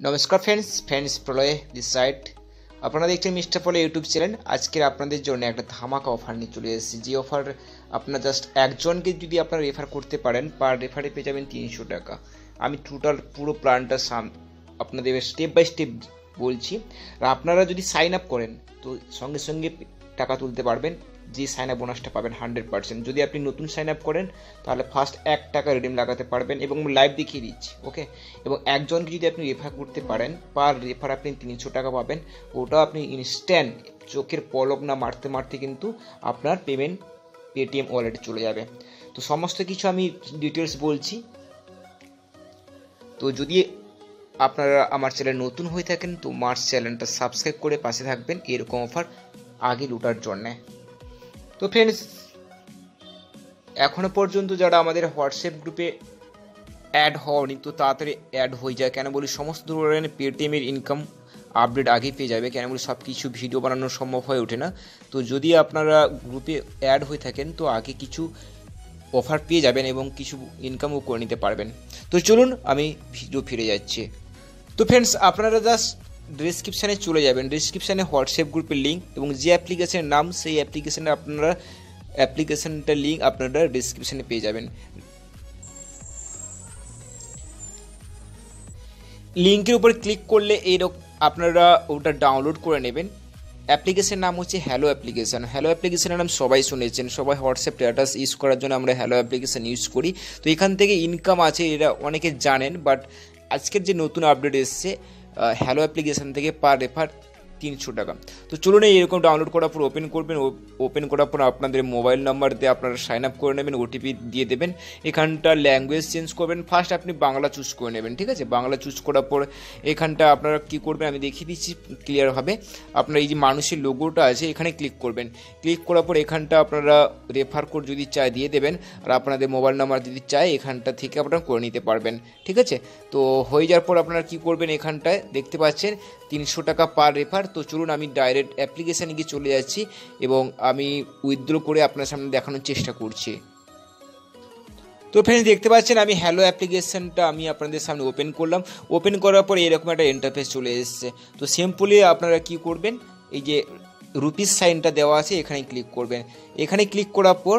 নমস্কার friends Pralay this side. আপনারা দেখছেন মিস্টার প্রলয় ইউটিউব চ্যানেল। আজকের আপনাদের জন্য একটা ধামাকা অফার নিয়ে চলে এসেছি। যে অফার আপনার জাস্ট একজনকে যদি আপনারা রেফার করতে পারেন, পার রেফারে পেয়ে যাবেন 300 টাকা। আমি টোটাল পুরো প্ল্যানটা আপনাদের স্টেপ বাই স্টেপ বলছি। আর আপনারা যদি সাইন আপ করেন তো সঙ্গে সঙ্গে টাকা তুলতে পারবেন, যে সাইন আপ বোনাসটা পাবেন 100%। যদি আপনি নতুন সাইন আপ করেন তাহলে ফার্স্ট 1 টাকা রিডিম লাগাতে পারবেন এবং লাইভ দেখিয়ে দিচ্ছি, ওকে। এবং একজনকে যদি আপনি রেফার করতে পারেন, পার রেফার আপনি 300 টাকা পাবেন। ওটা আপনি ইনস্ট্যান্ট চোখের পলক না মারতে মারতে কিন্তু আপনার পেমেন্ট পেটিএম ওয়ালেটে চলে যাবে। তো সমস্ত কিছু আমি ডিটেলস বলছি। তো যদি আপনারা আমার চ্যানেল নতুন হয়ে থাকেন তো আমার চ্যানেলটা সাবস্ক্রাইব করে পাশে থাকবেন এরকম অফার আগে লুটার জন্যে। তো ফ্রেন্ডস, এখনও পর্যন্ত যারা আমাদের হোয়াটসঅ্যাপ গ্রুপে অ্যাড হওনি তো তাড়াতাড়ি অ্যাড হয়ে যায়। কেন বলি, সমস্ত ধরনের পেটিএমের ইনকাম আপডেট আগে পেয়ে যাবে। কেন বলি, সব কিছু ভিডিও বানানো সম্ভব হয়ে ওঠে না। তো যদি আপনারা গ্রুপে অ্যাড হয়ে থাকেন তো আগে কিছু অফার পেয়ে যাবেন এবং কিছু ইনকামও করে নিতে পারবেন। তো চলুন আমি ভিডিও ফিরে যাচ্ছি। তো ফ্রেন্ডস, আপনারা জাস্ট ডেসক্রিপশানে চলে যাবেন। ডেসক্রিপশানে হোয়াটসঅ্যাপ গ্রুপের লিঙ্ক এবং যে অ্যাপ্লিকেশনের নাম সেই অ্যাপ্লিকেশনটার লিঙ্ক আপনারা ডেসক্রিপশানে পেয়ে যাবেন। লিঙ্কের উপর ক্লিক করলে আপনারা ওটা ডাউনলোড করে নেবেন। অ্যাপ্লিকেশনের নাম হচ্ছে হ্যালো অ্যাপ্লিকেশন। হ্যালো অ্যাপ্লিকেশনের নাম সবাই শুনেছেন, সবাই হোয়াটসঅ্যাপ স্ট্যাটাস ইউজ করার জন্য আমরা হ্যালো অ্যাপ্লিকেশন ইউজ করি। তো এখান থেকে ইনকাম আছে, এরা অনেকে জানেন, বাট আজকের যে নতুন আপডেট এসছে হ্যালো অ্যাপ্লিকেশন থেকে পার রেফার 300 টাকা। তো চলুন এরকম ডাউনলোড করার পর ওপেন করবেন। ওপেন করার পর আপনাদের মোবাইল নাম্বার দিয়ে আপনারা সাইন আপ করে নেবেন, ওটিপি দিয়ে দেবেন। এখানটা ল্যাঙ্গুয়েজ চেঞ্জ করবেন। ফার্স্ট আপনি বাংলা চুজ করে নেবেন, ঠিক আছে। বাংলা চুজ করার পর এখানটা আপনারা কী করবেন আমি দেখিয়ে দিচ্ছি ক্লিয়ারভাবে। আপনার এই যে মানুষের লোগোটা আছে এখানে ক্লিক করবেন। ক্লিক করার পর এখানটা আপনারা রেফার কোড যদি চায় দিয়ে দেবেন, আর আপনাদের মোবাইল নাম্বার যদি চায় এখানটা থেকে আপনারা করে নিতে পারবেন, ঠিক আছে। তো হয়ে যাওয়ার পর আপনারা কী করবেন, এখানটায় দেখতে পাচ্ছেন 300 টাকা পার রেফার। তো চলুন আমি ডাইরেক্ট অ্যাপ্লিকেশানে গিয়ে চলে যাচ্ছি এবং আমি উইথড্র করে আপনার সামনে দেখানোর চেষ্টা করছি। তো ফ্রেন্ডস, দেখতে পাচ্ছেন আমি হ্যালো অ্যাপ্লিকেশানটা আমি আপনাদের সামনে ওপেন করলাম। ওপেন করার পর এরকম একটা ইন্টারফেস চলে এসেছে। তো সিম্পলি আপনারা কি করবেন, এই যে রুপিস সাইনটা দেওয়া আছে এখানে ক্লিক করবেন। এখানে ক্লিক করার পর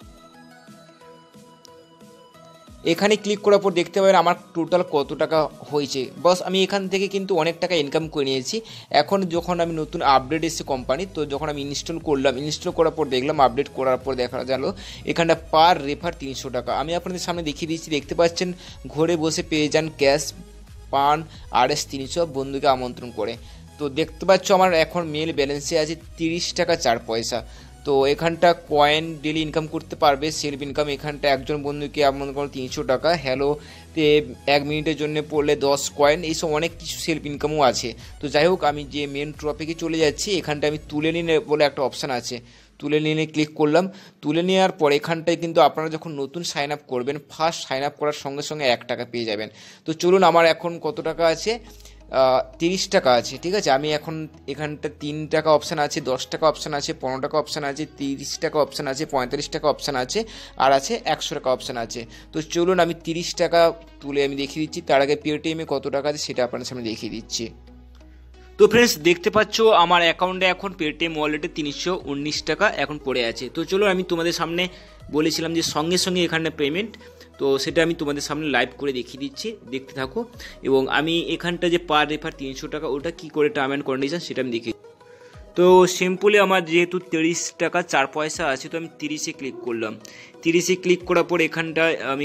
দেখতে পাবেন আমার টোটাল কত টাকা হয়েছে। বস আমি এখান থেকে কিন্তু অনেক টাকা ইনকাম করে নিয়েছি। এখন যখন আমি নতুন আপডেট এসেছে কোম্পানির, তো যখন আমি ইনস্টল করলাম, ইনস্টল করার পর দেখলাম, আপডেট করার পর দেখা গেল এখানটা পার রেফার 300 টাকা। আমি আপনাদের সামনে দেখিয়ে দিচ্ছি। দেখতে পাচ্ছেন ঘরে বসে পেয়ে যান ক্যাশ পান RS 300 বন্ধুকে আমন্ত্রণ করে। তো দেখতে পাচ্ছ আমার এখন মেল ব্যালেন্সে আছে 30 টাকা 4 পয়সা। তো এখানটা কয়েন ডেলি ইনকাম করতে পারবে, সেলফ ইনকাম। এখানটা একজন বন্ধুকে এমন কোনো 300 টাকা, হ্যালোতে 1 মিনিটের জন্য পড়লে 10 কয়েন, এইসব অনেক কিছু সেলফ ইনকামও আছে। তো যাই হোক, আমি যে মেন টপিকে চলে যাচ্ছি, এখানটা আমি তুলে নিলে বলে একটা অপশান আছে, তুলে নিয়ে ক্লিক করলাম। তুলে নেওয়ার পর এখানটায় কিন্তু আপনারা যখন নতুন সাইন আপ করবেন, ফার্স্ট সাইন আপ করার সঙ্গে সঙ্গে 1 টাকা পেয়ে যাবেন। তো চলুন আমার এখন কত টাকা আছে, 30 টাকা আছে, ঠিক আছে। আমি এখন এখানটা 3 টাকা অপশান আছে, 10 টাকা অপশান আছে, 15 টাকা অপশান আছে, 30 টাকা অপশান আছে, 45 টাকা অপশান আছে, আর আছে 100 টাকা অপশান আছে। তো চলুন আমি 30 টাকা তুলে আমি দেখিয়ে দিচ্ছি। তার আগে পেটিএমে কত টাকা আছে সেটা আপনার সামনে দেখিয়ে দিচ্ছি। তো ফ্রেন্ডস, দেখতে পাচ্ছ আমার অ্যাকাউন্টে এখন পেটিএম ওয়ালেটে 319 টাকা এখন পড়ে আছে। তো চলো আমি তোমাদের সামনে বলেছিলাম যে সঙ্গে সঙ্গে এখানে পেমেন্ট, তো সেটা আমি তোমাদের সামনে লাইভ করে দেখিয়ে দিচ্ছি, দেখতে থাকো। এবং আমি এখানটা যে পার রেফার 300 টাকা ওটা কি করে টার্ম অ্যান্ড কন্ডিশন সেটা আমি দেখি। তো সিম্পলি আমার যেহেতু 30 টাকা 4 পয়সা আছে, তো আমি 30-এ ক্লিক করলাম। 30-এ ক্লিক করার পর এখানটায় আমি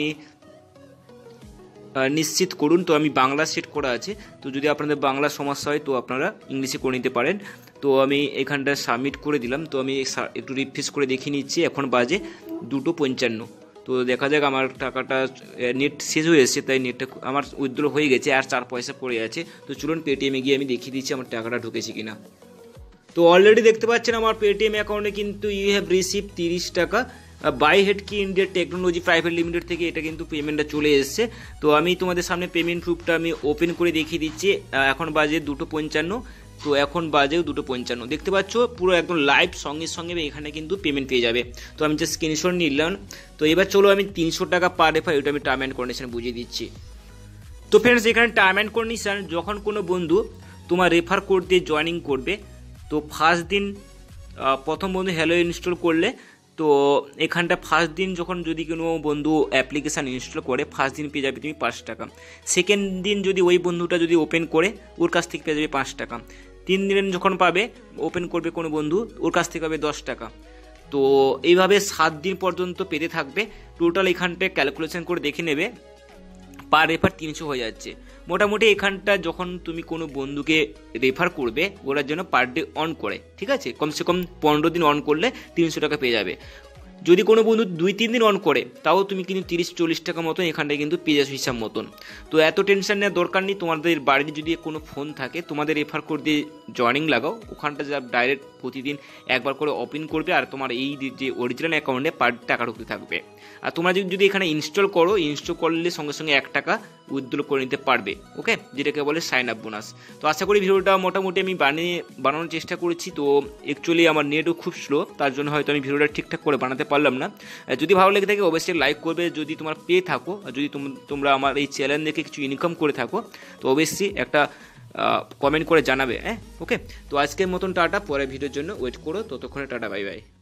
নিশ্চিত করুন, তো আমি বাংলা সেট করা আছে। তো যদি আপনাদের বাংলা সমস্যা হয় তো আপনারা ইংলিশে করে নিতে পারেন। তো আমি এখানটা সাবমিট করে দিলাম। তো আমি একটু রিফ্রেশ করে দেখিয়ে নিচ্ছি, এখন বাজে 2:55। তো দেখা যাক আমার টাকাটা, নেট শেষ হয়ে এসেছে তাই নেটটা আমার উইথড্র হয়ে গেছে, আর 4 পয়সা পড়ে আছে। তো চলুন পেটিএমে গিয়ে আমি দেখিয়ে দিচ্ছি আমার টাকাটা ঢুকেছে কিনা। তো অলরেডি দেখতে পাচ্ছেন আমার পেটিএম অ্যাকাউন্টে কিন্তু ইউ হ্যাভ রিসিভ 30 টাকা বাই হেড কি ইন্ডিয়া টেকনোলজি প্রাইভেট লিমিটেড থেকে এটা কিন্তু পেমেন্টটা চলে এসেছে। তো আমি তোমাদের সামনে পেমেন্ট প্রুফটা আমি ওপেন করে দেখিয়ে দিচ্ছি। এখন বাজে 2:55। তো এখন বাজেও 2:55, দেখতে পাচ্ছ পুরো একদম লাইভ সঙ্গে সঙ্গে এখানে কিন্তু পেমেন্ট পেয়ে যাবে। তো আমি জাস্ট স্ক্রিনশট নিলাম। তো এবার চলো আমি 300 টাকা পার রেফার, এটা আমি টার্ম অ্যান্ড কন্ডিশন বুঝিয়ে দিচ্ছি। তো ফ্রেন্ডস, এখানে টার্ম অ্যান্ড কন্ডিশন, যখন কোনো বন্ধু তোমার রেফার কোড দিয়ে জয়েনিং করবে, তো ফার্স্ট দিন প্রথম বন্ধু হ্যালো ইনস্টল করলে, তো এখানটা ফার্স্ট দিন যখন যদি কোনো বন্ধু অ্যাপ্লিকেশান ইনস্টল করে ফার্স্ট দিন পেয়ে যাবে তুমি 5 টাকা। সেকেন্ড দিন যদি ওই বন্ধুটা যদি ওপেন করে, ওর কাছ থেকে পেয়ে যাবে 5 টাকা। 3 দিন যখন পাবে, ওপেন করবে কোনো বন্ধু, ওর কাছ থেকে পাবে 10 টাকা। তো এইভাবে 7 দিন পর্যন্ত পেতে থাকবে। টোটাল এখানটায় ক্যালকুলেশন করে দেখে নেবে, পার রেফার 300 হয়ে যাচ্ছে। মোটামুটি এখানটা যখন তুমি কোনো বন্ধুকে রেফার করবে, ওরা যেন পার ডে অন করে, ঠিক আছে, কমসে কম 15 দিন অন করলে 300 টাকা পেয়ে যাবে। যদি কোনো বন্ধু 2-3 দিন অন করে, তাও তুমি কিন্তু 30-40 টাকা মতন এখানটায় কিন্তু পেয়ে যাচ্ছ হিসাব মতন। তো এত টেনশন নেওয়ার দরকার নেই। তোমাদের বাড়িতে যদি কোনো ফোন থাকে, তোমাদের রেফার কোড দিয়ে জয়েনিং লাগাও, ওখানটা যা ডাইরেক্ট প্রতিদিন একবার করে ওপেন করবে, আর তোমার এই যে অরিজিনাল অ্যাকাউন্টে পার টাকা ঢুকতে থাকবে। আর তোমরা যদি এখানে ইনস্টল করো, ইনস্টল করলে সঙ্গে সঙ্গে 1 টাকা উইথড্র করে নিতে পারবে, ওকে, যেটাকে বলে সাইন আপ বোনাস। তো আশা করি ভিডিওটা মোটামুটি আমি বানানোর চেষ্টা করেছি। তো অ্যাকচুয়ালি আমার নেটও খুব স্লো, তার জন্য হয়তো আমি ভিডিওটা ঠিকঠাক করে বানাতে পারলাম না। যদি ভালো লেগে থাকে অবশ্যই লাইক করবে, যদি তোমরা পেয়ে থাকো, আর যদি তোমরা আমার এই চ্যানেল দেখে কিছু ইনকাম করে থাকো, তো অবশ্যই একটা কমেন্ট করে জানাবে, হ্যাঁ, ওকে। তো আজকের মতন টাটা, পরে ভিডিওর জন্য ওয়েট করো, ততক্ষণে টাটা, বাই বাই।